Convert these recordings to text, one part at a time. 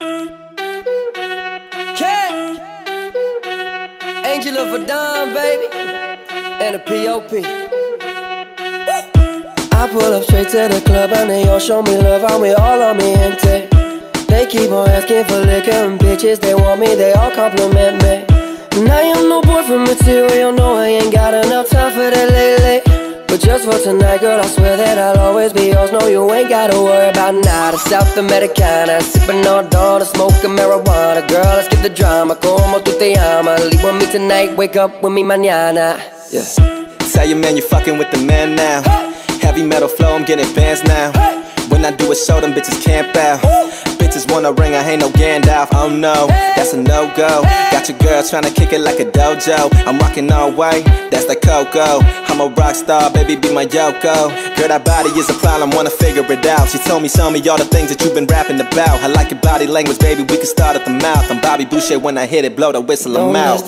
Cat, Angel of a Dime, baby, and a P.O.P. I pull up straight to the club and they all show me love, and we all on me gente. They keep on asking for liquor and bitches, they want me, they all compliment me. And I am no boyfriend material, no, I ain't got enough time for that lately. But just for tonight, girl, I swear that I'll always be yours. No, you ain't gotta worry about nada. South Americana, sipping on dawn, smoking marijuana. Girl, let's get the drama, como tu te llamas. Leave with me tonight, wake up with me mañana. Yeah. Tell your man you fucking with the man now. Heavy metal flow, I'm getting fans now. When I do a show, them bitches camp out. Bitches want a ring, I ain't no Gandalf. Oh no, that's a no-go. Got your girl tryna kick it like a dojo. I'm rocking all white, that's the Coco. I'm a rock star, baby, be my Yoko. Girl, that body is a problem, wanna figure it out. She told me, show me all the things that you've been rapping about. I like your body language, baby, we can start at the mouth. I'm Bobby Boucher, when I hit it, blow the whistle, I'm out.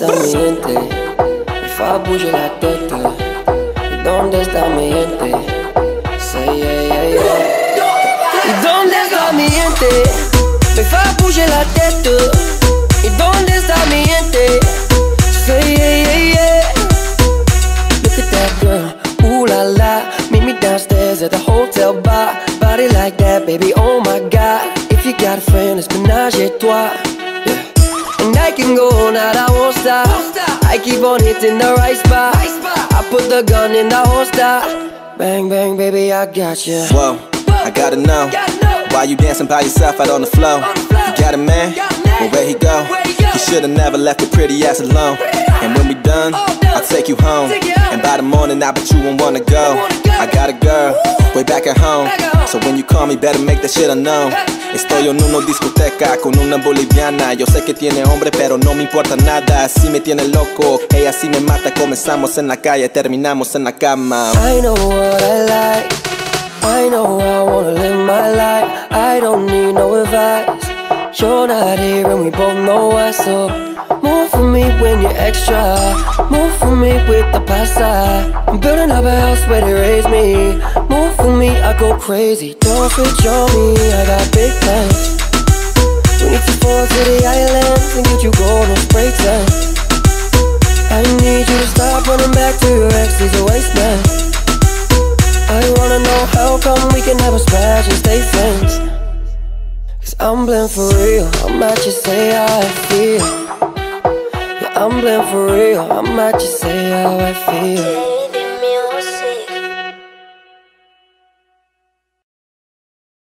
If I bouge la tête, ¿dónde está mi gente? Say yeah, yeah, yeah. ¿Y dónde está mi gente? Me fa bouger la tête. ¿Y dónde está mi gente? Say yeah, yeah, yeah. Look at that girl, ooh la la. Meet me downstairs at the hotel bar. Body like that, baby, oh my God. If you got a friend, it's ménage et toi. Yeah. And I can go all night, I won't stop. I keep on hitting the right spot. I put the gun in the holster. Bang, bang, baby, I got you. Whoa, I gotta know, why you dancing by yourself out on the floor? You got a man? Well, where he go? He should've never left your pretty ass alone. And when we done, I'll take you home. And by the morning, I bet you won't wanna go. I got a girl, way back at home. So when you call me, better make that shit unknown. Estoy en una discoteca con una boliviana. Yo sé que tiene hombre, pero no me importa nada. Así me tiene loco, ella sí me mata. Comenzamos en la calle, terminamos en la cama. I know what I like, I know I wanna live my life. I don't need no advice. You're not here and we both know why. So move for me when you're extra. Move for me with the pasta. I'm building up a house where they raise me. Move for me, I go crazy. Don't switch on me, I got big plans. We need to fall to the islands and get you gold on spray tan. I need you to stop running back to your ex, he's a waste man. I wanna know how come we can never smash and stay friends. Cause I'm blind for real, I might just say how I feel. Yeah, I'm blind for real, I might just say how I feel.